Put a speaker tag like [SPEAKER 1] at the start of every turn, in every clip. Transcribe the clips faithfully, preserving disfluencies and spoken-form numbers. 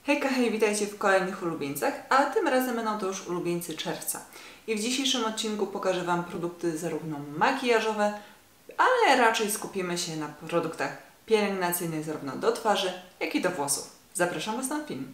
[SPEAKER 1] Hejka, hej, witajcie w kolejnych ulubieńcach, a tym razem będą to już ulubieńcy czerwca. I w dzisiejszym odcinku pokażę Wam produkty zarówno makijażowe, ale raczej skupimy się na produktach pielęgnacyjnych zarówno do twarzy, jak i do włosów. Zapraszam Was na film.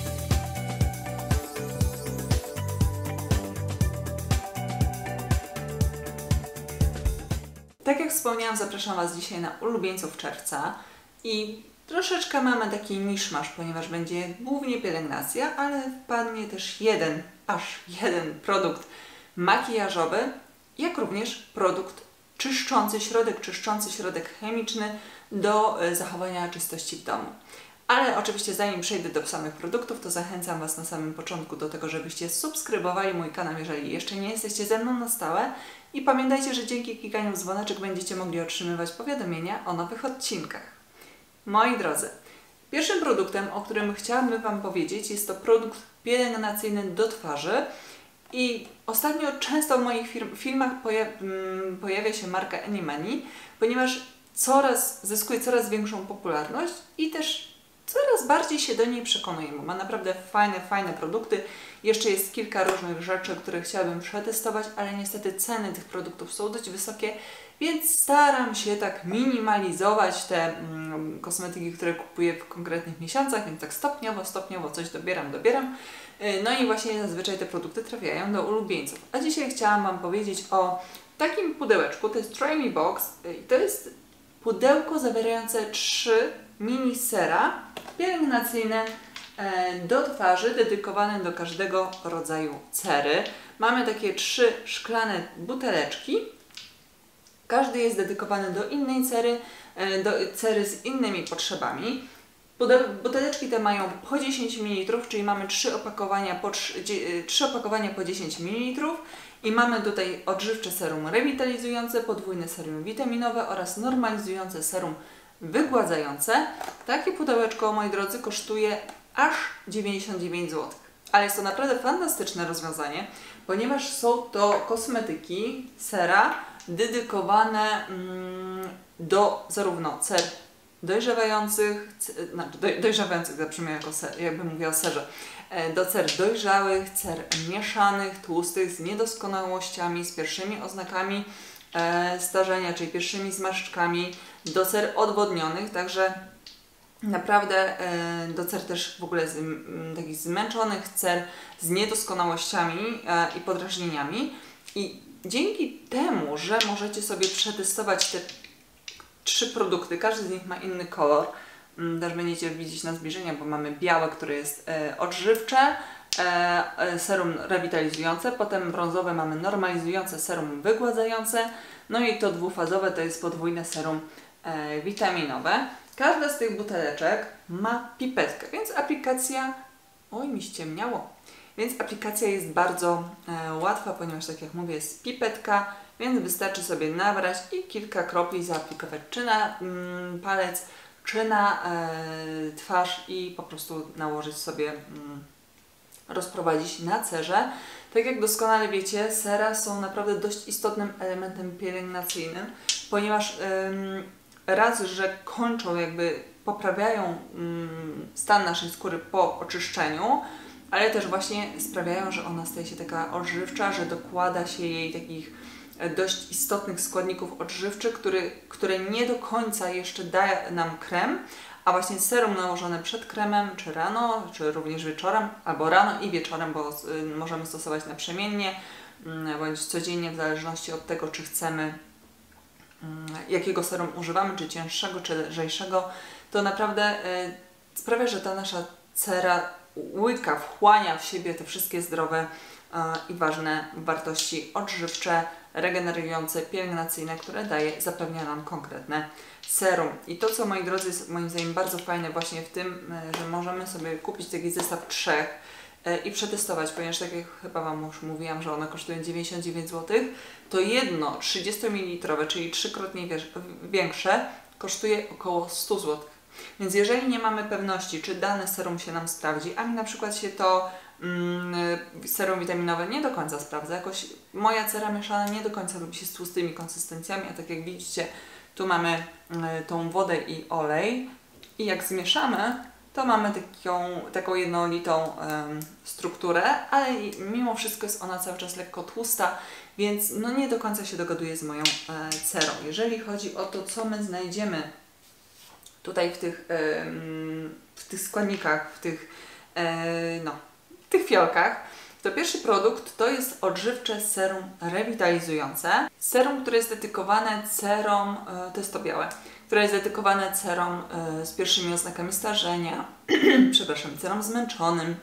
[SPEAKER 1] Tak jak wspomniałam, zapraszam Was dzisiaj na ulubieńców czerwca i troszeczkę mamy taki miszmasz, ponieważ będzie głównie pielęgnacja, ale wpadnie też jeden, aż jeden produkt makijażowy, jak również produkt czyszczący, środek czyszczący, środek chemiczny do zachowania czystości w domu. Ale oczywiście zanim przejdę do samych produktów, to zachęcam Was na samym początku do tego, żebyście subskrybowali mój kanał, jeżeli jeszcze nie jesteście ze mną na stałe. I pamiętajcie, że dzięki klikaniu w dzwoneczek będziecie mogli otrzymywać powiadomienia o nowych odcinkach. Moi drodzy, pierwszym produktem, o którym chciałabym Wam powiedzieć, jest to produkt pielęgnacyjny do twarzy. I ostatnio często w moich filmach pojaw pojawia się marka Any-Many, ponieważ coraz, zyskuje coraz większą popularność i też coraz bardziej się do niej przekonuję. Ma naprawdę fajne, fajne produkty. Jeszcze jest kilka różnych rzeczy, które chciałabym przetestować, ale niestety ceny tych produktów są dość wysokie, więc staram się tak minimalizować te mm, kosmetyki, które kupuję w konkretnych miesiącach, więc tak stopniowo, stopniowo coś dobieram, dobieram. No i właśnie zazwyczaj te produkty trafiają do ulubieńców. A dzisiaj chciałam Wam powiedzieć o takim pudełeczku, to jest Try Me Box i to jest pudełko zawierające trzy mini sera pielęgnacyjne do twarzy, dedykowane do każdego rodzaju cery. Mamy takie trzy szklane buteleczki. Każdy jest dedykowany do innej cery, do cery z innymi potrzebami. Buteleczki te mają po dziesięć mililitrów, czyli mamy trzy opakowania po, trzy opakowania po dziesięć mililitrów i mamy tutaj odżywcze serum rewitalizujące, podwójne serum witaminowe oraz normalizujące serum wygładzające. Takie pudełeczko, moi drodzy, kosztuje aż dziewięćdziesiąt dziewięć złotych. Ale jest to naprawdę fantastyczne rozwiązanie, ponieważ są to kosmetyki, sera dedykowane mm, do zarówno cer dojrzewających, znaczy doj, dojrzewających, zabrzmi jako ser, jakbym mówiła o serze, do cer dojrzałych, cer mieszanych, tłustych, z niedoskonałościami, z pierwszymi oznakami e, starzenia, czyli pierwszymi zmarszczkami, do cer odwodnionych, także naprawdę e, do cer też w ogóle z, m, takich zmęczonych cer, z niedoskonałościami e, i podrażnieniami. I dzięki temu, że możecie sobie przetestować te trzy produkty, każdy z nich ma inny kolor, też będziecie widzieć na zbliżenia, bo mamy białe, które jest e, odżywcze, e, serum rewitalizujące, potem brązowe mamy normalizujące, serum wygładzające, no i to dwufazowe to jest podwójne serum e, witaminowe. Każda z tych buteleczek ma pipetkę, więc aplikacja, oj mi ściemniało, więc aplikacja jest bardzo e, łatwa, ponieważ tak jak mówię jest pipetka, więc wystarczy sobie nabrać i kilka kropli zaaplikować czy na mm, palec, czy na e, twarz i po prostu nałożyć sobie, mm, rozprowadzić na cerze. Tak jak doskonale wiecie, sera są naprawdę dość istotnym elementem pielęgnacyjnym, ponieważ ym, raz, że kończą, jakby poprawiają ym, stan naszej skóry po oczyszczeniu, ale też właśnie sprawiają, że ona staje się taka odżywcza, że dokłada się jej takich dość istotnych składników odżywczych, który, które nie do końca jeszcze daje nam krem, a właśnie serum nałożone przed kremem, czy rano, czy również wieczorem, albo rano i wieczorem, bo y, możemy stosować naprzemiennie, y, bądź codziennie, w zależności od tego, czy chcemy, y, jakiego serum używamy, czy cięższego, czy lżejszego, to naprawdę y, sprawia, że ta nasza cera łyka, wchłania w siebie te wszystkie zdrowe y, i ważne wartości odżywcze, regenerujące, pielęgnacyjne, które daje, zapewnia nam konkretne serum. I to, co moi drodzy jest moim zdaniem bardzo fajne właśnie w tym, że możemy sobie kupić taki zestaw trzech i przetestować, ponieważ tak jak chyba Wam już mówiłam, że one kosztują dziewięćdziesiąt dziewięć złotych, to jedno trzydzieści mililitrowe, czyli trzykrotnie większe, kosztuje około sto złotych. Więc jeżeli nie mamy pewności, czy dane serum się nam sprawdzi, a mi na przykład się to serum witaminowe nie do końca sprawdza. Jakoś moja cera mieszana nie do końca lubi się z tłustymi konsystencjami, a tak jak widzicie, tu mamy tą wodę i olej i jak zmieszamy, to mamy taką, taką jednolitą um, strukturę, ale mimo wszystko jest ona cały czas lekko tłusta, więc no nie do końca się dogaduje z moją e, cerą. Jeżeli chodzi o to, co my znajdziemy tutaj w tych, e, w tych składnikach, w tych, e, no, w tych fiolkach, to pierwszy produkt to jest odżywcze serum rewitalizujące. Serum, które jest dedykowane cerom, to jest to białe, które jest dedykowane cerom z pierwszymi oznakami starzenia, przepraszam, cerom zmęczonym,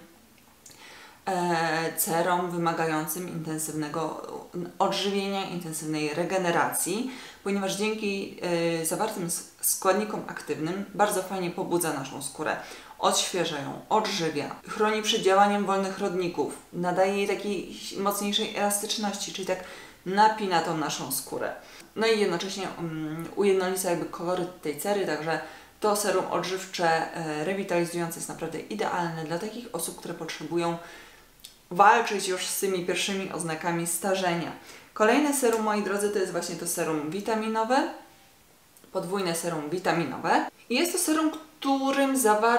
[SPEAKER 1] cerom wymagającym intensywnego odżywienia, intensywnej regeneracji, ponieważ dzięki zawartym składnikom aktywnym bardzo fajnie pobudza naszą skórę. Odświeża ją, odżywia, chroni przed działaniem wolnych rodników, nadaje jej takiej mocniejszej elastyczności, czyli tak napina tą naszą skórę. No i jednocześnie um, ujednolica jakby koloryt tej cery, także to serum odżywcze, e, rewitalizujące jest naprawdę idealne dla takich osób, które potrzebują walczyć już z tymi pierwszymi oznakami starzenia. Kolejne serum, moi drodzy, to jest właśnie to serum witaminowe, podwójne serum witaminowe. I jest to serum, którym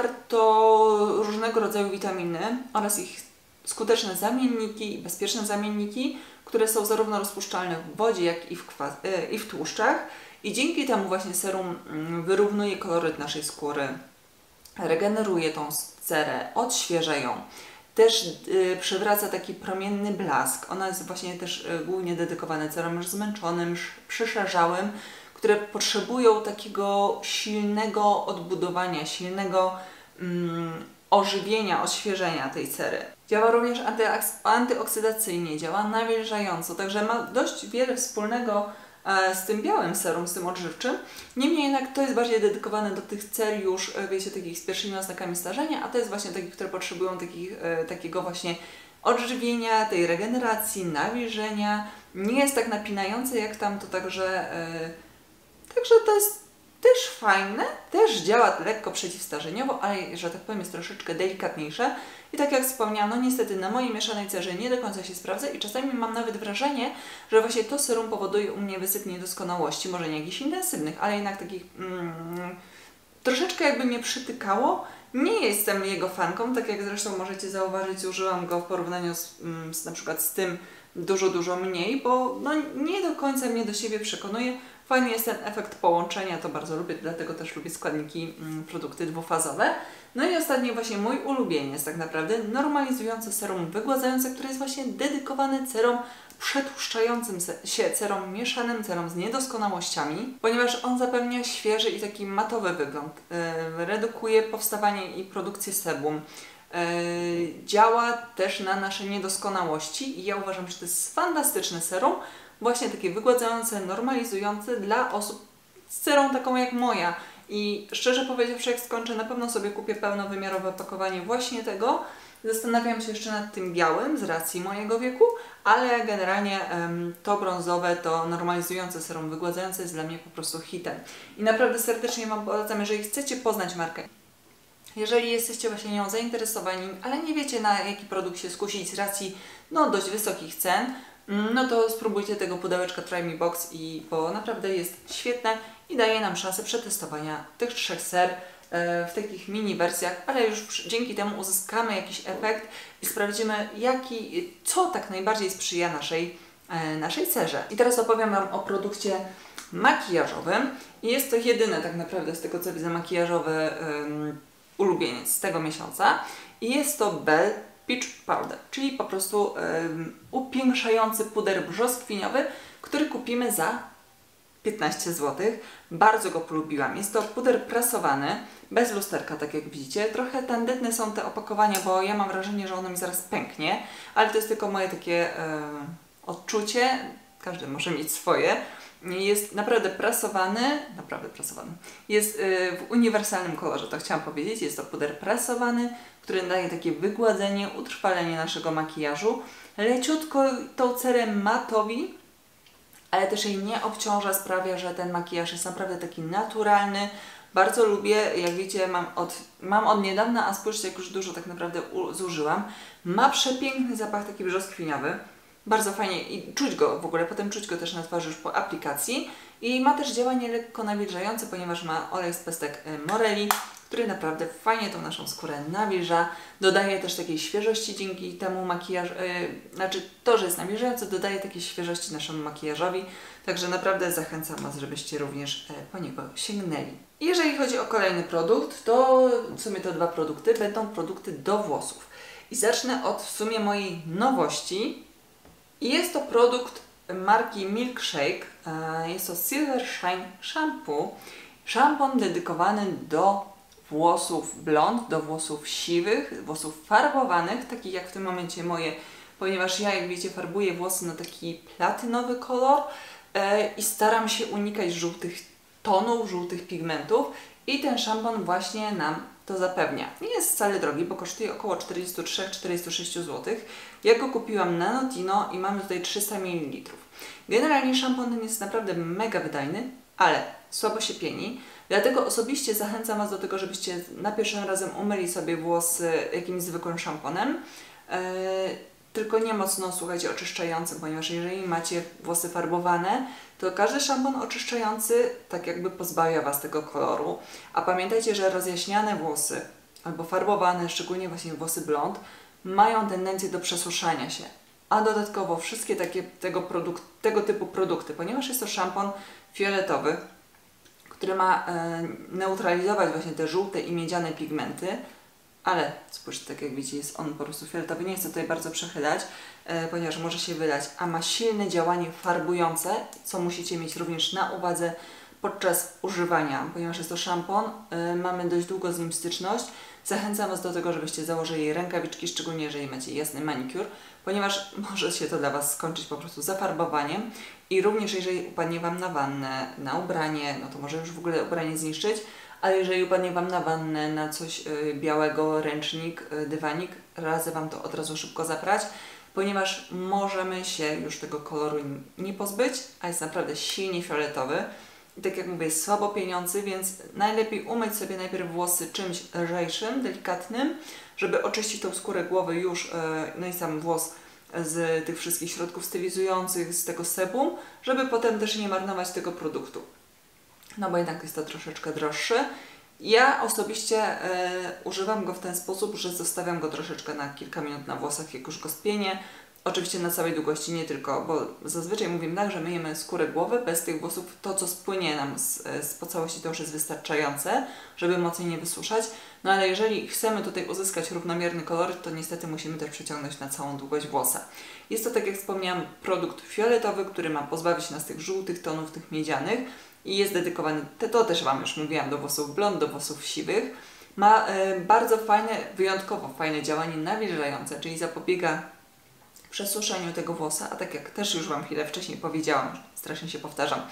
[SPEAKER 1] zawarto różnego rodzaju witaminy oraz ich skuteczne zamienniki i bezpieczne zamienniki, które są zarówno rozpuszczalne w wodzie, jak i w, kwas, yy, i w tłuszczach. I dzięki temu właśnie serum yy, wyrównuje koloryt naszej skóry, regeneruje tą cerę, odświeża ją. Też yy, przywraca taki promienny blask. Ona jest właśnie też yy, głównie dedykowana cerom już zmęczonym, przyszarzałym, które potrzebują takiego silnego odbudowania, silnego mm, ożywienia, odświeżenia tej cery. Działa również anty, antyoksydacyjnie, działa nawilżająco, także ma dość wiele wspólnego e, z tym białym serum, z tym odżywczym. Niemniej jednak to jest bardziej dedykowane do tych cer już, e, wiecie, takich z pierwszymi oznakami starzenia, a to jest właśnie takich, które potrzebują takich, e, takiego właśnie odżywienia, tej regeneracji, nawilżenia. Nie jest tak napinające jak tamto, także... E, Także to jest też fajne, też działa lekko przeciwstarzeniowo, ale że tak powiem jest troszeczkę delikatniejsze. I tak jak wspomniano, niestety na mojej mieszanej cerze nie do końca się sprawdza i czasami mam nawet wrażenie, że właśnie to serum powoduje u mnie wysyp niedoskonałości, może nie jakichś intensywnych, ale jednak takich mm, troszeczkę jakby mnie przytykało. Nie jestem jego fanką, tak jak zresztą możecie zauważyć, użyłam go w porównaniu z, z na przykład z tym dużo, dużo mniej, bo no, nie do końca mnie do siebie przekonuje. Fajny jest ten efekt połączenia, to bardzo lubię, dlatego też lubię składniki, mm, produkty dwufazowe. No i ostatni właśnie mój ulubieniec tak naprawdę, normalizujące serum wygładzające, które jest właśnie dedykowane cerom przetłuszczającym się, cerom mieszanym, cerom z niedoskonałościami, ponieważ on zapewnia świeży i taki matowy wygląd, yy, redukuje powstawanie i produkcję sebum, yy, działa też na nasze niedoskonałości i ja uważam, że to jest fantastyczne serum, właśnie takie wygładzające, normalizujące dla osób z cerą taką jak moja. I szczerze powiedziawszy, jak skończę, na pewno sobie kupię pełnowymiarowe opakowanie właśnie tego. Zastanawiam się jeszcze nad tym białym z racji mojego wieku, ale generalnie um, to brązowe, to normalizujące serum wygładzające jest dla mnie po prostu hitem. I naprawdę serdecznie Wam polecam, jeżeli chcecie poznać markę, jeżeli jesteście właśnie nią zainteresowani, ale nie wiecie, na jaki produkt się skusić z racji no, dość wysokich cen, no to spróbujcie tego pudełeczka Try Me Box, i, bo naprawdę jest świetne i daje nam szansę przetestowania tych trzech ser e, w takich mini wersjach, ale już dzięki temu uzyskamy jakiś efekt i sprawdzimy, jaki, co tak najbardziej sprzyja naszej, e, naszej cerze. I teraz opowiem Wam o produkcie makijażowym. I jest to jedyny tak naprawdę z tego co widzę makijażowy um, ulubieniec z tego miesiąca. I jest to Belle Peach Powder, czyli po prostu um, upiększający puder brzoskwiniowy, który kupimy za piętnaście złotych. Bardzo go polubiłam. Jest to puder prasowany, bez lusterka, tak jak widzicie. Trochę tandetne są te opakowania, bo ja mam wrażenie, że ono mi zaraz pęknie, ale to jest tylko moje takie e, odczucie. Każdy może mieć swoje. Jest naprawdę prasowany, naprawdę prasowany. Jest e, w uniwersalnym kolorze, to chciałam powiedzieć. Jest to puder prasowany, który daje takie wygładzenie, utrwalenie naszego makijażu. Leciutko tą cerę matowi, ale też jej nie obciąża, sprawia, że ten makijaż jest naprawdę taki naturalny. Bardzo lubię, jak wiecie, mam od, mam od niedawna, a spójrzcie, jak już dużo tak naprawdę zużyłam. Ma przepiękny zapach taki brzoskwiniowy. Bardzo fajnie i czuć go w ogóle, potem czuć go też na twarzy już po aplikacji. I ma też działanie lekko nawilżające, ponieważ ma olej z pestek Morelli, który naprawdę fajnie tą naszą skórę nawilża, dodaje też takiej świeżości dzięki temu makijaż, yy, znaczy to, że jest nawilżający, dodaje takiej świeżości naszemu makijażowi, także naprawdę zachęcam Was, żebyście również yy, po niego sięgnęli. Jeżeli chodzi o kolejny produkt, to w sumie te dwa produkty będą produkty do włosów. I zacznę od w sumie mojej nowości. I jest to produkt marki Milkshake. Jest to Silver Shine Shampoo. Szampon dedykowany do włosów blond, do włosów siwych, włosów farbowanych, takich jak w tym momencie moje, ponieważ ja, jak wiecie, farbuję włosy na taki platynowy kolor i staram się unikać żółtych tonów, żółtych pigmentów i ten szampon właśnie nam to zapewnia. Nie jest wcale drogi, bo kosztuje około czterdzieści trzy do czterdziestu sześciu złotych. Ja go kupiłam na Notino i mamy tutaj trzysta mililitrów. Generalnie szampon ten jest naprawdę mega wydajny, ale słabo się pieni. Dlatego osobiście zachęcam Was do tego, żebyście na pierwszym razem umyli sobie włosy jakimś zwykłym szamponem. Yy, tylko nie mocno, słuchajcie, oczyszczającym, ponieważ jeżeli macie włosy farbowane, to każdy szampon oczyszczający tak jakby pozbawia Was tego koloru. A pamiętajcie, że rozjaśniane włosy albo farbowane, szczególnie właśnie włosy blond, mają tendencję do przesuszania się. A dodatkowo wszystkie takie tego, produkt, tego typu produkty, ponieważ jest to szampon fioletowy, który ma e, neutralizować właśnie te żółte i miedziane pigmenty, ale spójrzcie, tak jak widzicie, jest on po prostu fioletowy. Nie chcę tutaj bardzo przechylać, e, ponieważ może się wylać, a ma silne działanie farbujące, co musicie mieć również na uwadze podczas używania, ponieważ jest to szampon, e, mamy dość długo z nim styczność. Zachęcam Was do tego, żebyście założyli rękawiczki, szczególnie jeżeli macie jasny manikur, ponieważ może się to dla Was skończyć po prostu zafarbowaniem i również jeżeli upadnie Wam na wannę, na ubranie, no to może już w ogóle ubranie zniszczyć, ale jeżeli upadnie Wam na wannę, na coś y, białego, ręcznik, y, dywanik, radzę Wam to od razu szybko zaprać, ponieważ możemy się już tego koloru nie pozbyć, a jest naprawdę silnie fioletowy. I tak jak mówię, jest słabo pieniądzy, więc najlepiej umyć sobie najpierw włosy czymś lżejszym, delikatnym, żeby oczyścić tą skórę głowy już, no i sam włos z tych wszystkich środków stylizujących, z tego sebum, żeby potem też nie marnować tego produktu. No bo jednak jest to troszeczkę droższy. Ja osobiście e, używam go w ten sposób, że zostawiam go troszeczkę na kilka minut na włosach, jak już go spienię. Oczywiście na całej długości, nie tylko, bo zazwyczaj mówimy tak, że myjemy skórę głowy, bez tych włosów to, co spłynie nam z, z po całości, to już jest wystarczające, żeby mocniej nie wysuszać. No ale jeżeli chcemy tutaj uzyskać równomierny kolor, to niestety musimy też przeciągnąć na całą długość włosa. Jest to, tak jak wspomniałam, produkt fioletowy, który ma pozbawić nas tych żółtych tonów, tych miedzianych i jest dedykowany, to też Wam już mówiłam, do włosów blond, do włosów siwych. Ma y, bardzo fajne, wyjątkowo fajne działanie nawilżające, czyli zapobiega przesuszeniu tego włosa, a tak jak też już Wam chwilę wcześniej powiedziałam, strasznie się powtarzam,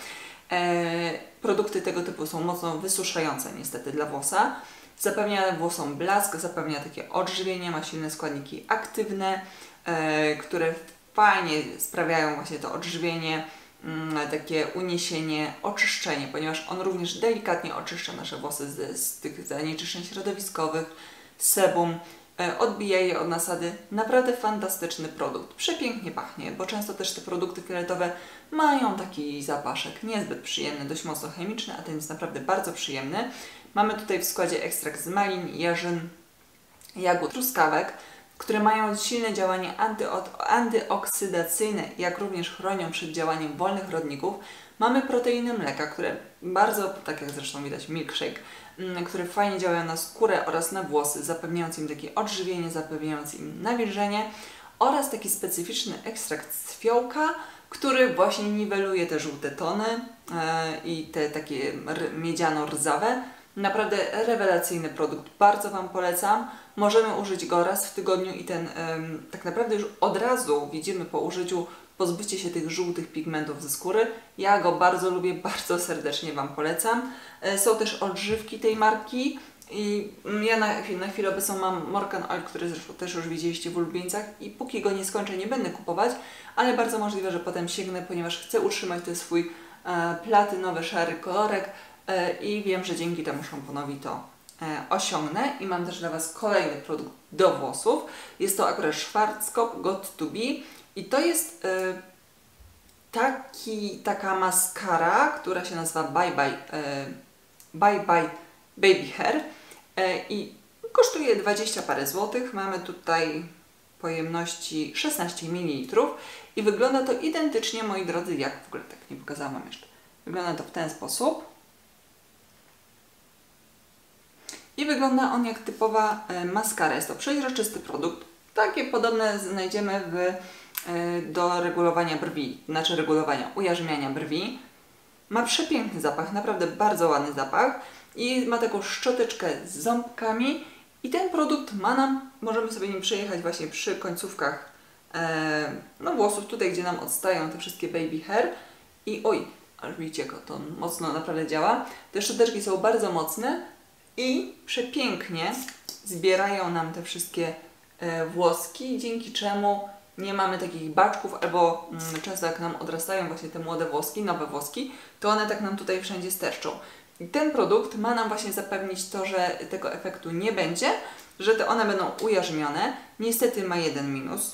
[SPEAKER 1] e, produkty tego typu są mocno wysuszające niestety dla włosa. Zapewnia włosom blask, zapewnia takie odżywienie, ma silne składniki aktywne, e, które fajnie sprawiają właśnie to odżywienie, mm, takie uniesienie, oczyszczenie, ponieważ on również delikatnie oczyszcza nasze włosy z, z tych zanieczyszczeń środowiskowych, sebum, odbija je od nasady. Naprawdę fantastyczny produkt. Przepięknie pachnie, bo często też te produkty fioletowe mają taki zapaszek niezbyt przyjemny, dość mocno chemiczny, a ten jest naprawdę bardzo przyjemny. Mamy tutaj w składzie ekstrakt z malin, jarzyn, jagód, truskawek, które mają silne działanie antyoksydacyjne, jak również chronią przed działaniem wolnych rodników. Mamy proteiny mleka, które bardzo, tak jak zresztą widać, milkshake, które fajnie działają na skórę oraz na włosy, zapewniając im takie odżywienie, zapewniając im nawilżenie, oraz taki specyficzny ekstrakt z fiołka, który właśnie niweluje te żółte tony e, i te takie miedziano-rdzawe. Naprawdę rewelacyjny produkt, bardzo Wam polecam. Możemy użyć go raz w tygodniu i ten e, tak naprawdę już od razu widzimy po użyciu pozbycie się tych żółtych pigmentów ze skóry. Ja go bardzo lubię, bardzo serdecznie Wam polecam. E, są też odżywki tej marki i ja na, na chwilę obecną mam Morcan Oil, który zresztą też już widzieliście w ulubieńcach i póki go nie skończę, nie będę kupować, ale bardzo możliwe, że potem sięgnę, ponieważ chcę utrzymać ten swój e, platynowy, szary kolorek e, i wiem, że dzięki temu szamponowi to e, osiągnę. I mam też dla Was kolejny produkt do włosów. Jest to akurat Schwarzkopf Got to Be i to jest e, taki, taka maskara, która się nazywa Bye Bye, e, Bye Bye Baby Hair. i kosztuje dwadzieścia parę złotych. Mamy tutaj pojemności szesnaście mililitrów i wygląda to identycznie, moi drodzy, jak w ogóle tak nie pokazałam Wam jeszcze. Wygląda to w ten sposób. I wygląda on jak typowa maskara. Jest to przeźroczysty produkt. Takie podobne znajdziemy w, do regulowania brwi, znaczy regulowania, ujarzmiania brwi. Ma przepiękny zapach, naprawdę bardzo ładny zapach i ma taką szczoteczkę z ząbkami i ten produkt ma nam, możemy sobie nim przejechać właśnie przy końcówkach e, no włosów, tutaj gdzie nam odstają te wszystkie baby hair i oj, ale widzicie, jak to mocno naprawdę działa. Te szczoteczki są bardzo mocne i przepięknie zbierają nam te wszystkie e, włoski, dzięki czemu nie mamy takich baczków, albo mm, często jak nam odrastają właśnie te młode włoski, nowe włoski, to one tak nam tutaj wszędzie sterczą. I ten produkt ma nam właśnie zapewnić to, że tego efektu nie będzie, że te one będą ujarzmione. Niestety ma jeden minus.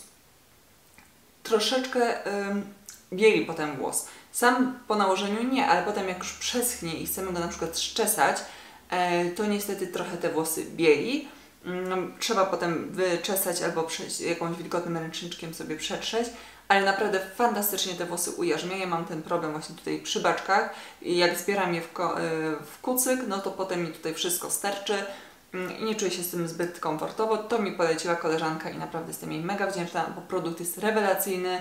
[SPEAKER 1] Troszeczkę ym, bieli potem włos. Sam po nałożeniu nie, ale potem jak już przeschnie i chcemy go na przykład zczesać, e, to niestety trochę te włosy bieli. No, trzeba potem wyczesać albo przejść jakąś wilgotnym ręczniczkiem sobie przetrzeć, ale naprawdę fantastycznie te włosy ujarzmia. Ja mam ten problem właśnie tutaj przy baczkach i jak zbieram je w, w kucyk, no to potem mi tutaj wszystko sterczy i nie czuję się z tym zbyt komfortowo. To mi poleciła koleżanka i naprawdę jestem jej mega wdzięczna, bo produkt jest rewelacyjny,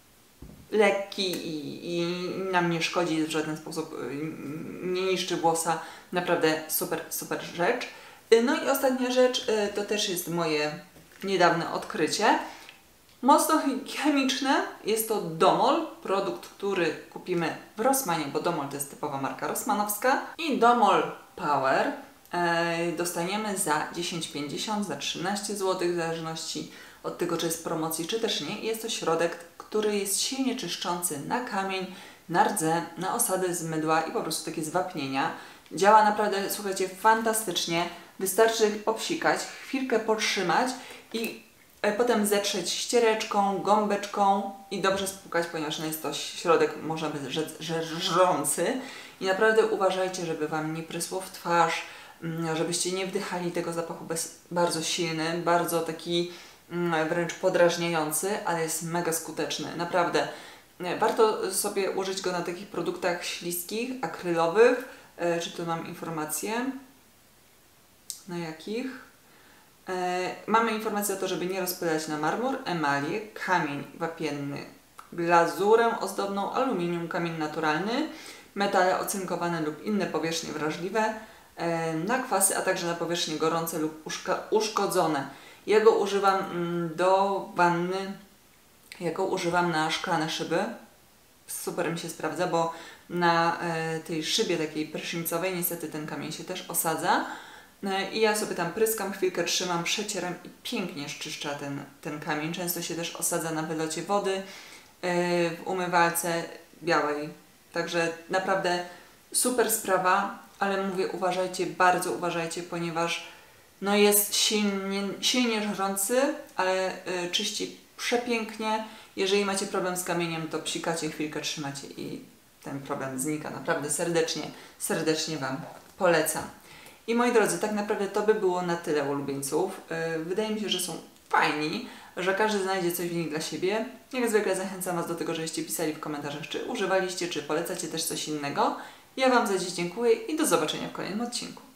[SPEAKER 1] lekki i, i nam nie szkodzi w żaden sposób, nie niszczy włosa. Naprawdę super, super rzecz. No i ostatnia rzecz, to też jest moje niedawne odkrycie. Mocno chemiczne, jest to Domol, produkt, który kupimy w Rossmanie, bo Domol to jest typowa marka rossmanowska. I Domol Power e, dostaniemy za dziesięć pięćdziesiąt, za trzynaście złotych, w zależności od tego, czy jest w promocji, czy też nie. Jest to środek, który jest silnie czyszczący na kamień, na rdze, na osady z mydła i po prostu takie zwapnienia. Działa naprawdę, słuchajcie, fantastycznie. Wystarczy obsikać, chwilkę potrzymać i potem zetrzeć ściereczką, gąbeczką i dobrze spłukać, ponieważ no jest to środek, można by rzec, że żrący. I naprawdę uważajcie, żeby Wam nie prysło w twarz, żebyście nie wdychali tego zapachu bez, bardzo silny, bardzo taki wręcz podrażniający, ale jest mega skuteczny. Naprawdę warto sobie użyć go na takich produktach śliskich, akrylowych. Czy tu mam informację? Na jakich? E, mamy informację o to, żeby nie rozpylać na marmur, emalię, kamień wapienny, glazurę ozdobną, aluminium, kamień naturalny, metale ocynkowane lub inne powierzchnie wrażliwe, e, na kwasy, a także na powierzchnie gorące lub uszkodzone. Ja go używam mm, do wanny, ja go używam na szklane szyby. Super mi się sprawdza, bo na e, tej szybie takiej prysznicowej niestety ten kamień się też osadza. I ja sobie tam pryskam, chwilkę trzymam, przecieram i pięknie szczyszcza ten, ten kamień. Często się też osadza na wylocie wody yy, w umywalce białej. Także naprawdę super sprawa, ale mówię, uważajcie, bardzo uważajcie, ponieważ no jest silnie, silnie żrący, ale yy, czyści przepięknie. Jeżeli macie problem z kamieniem, to psikacie, chwilkę trzymacie i ten problem znika. Naprawdę serdecznie, serdecznie Wam polecam. I moi drodzy, tak naprawdę to by było na tyle ulubieńców. Wydaje mi się, że są fajni, że każdy znajdzie coś w nich dla siebie. Jak zwykle zachęcam Was do tego, żebyście pisali w komentarzach, czy używaliście, czy polecacie też coś innego. Ja Wam za dziś dziękuję i do zobaczenia w kolejnym odcinku.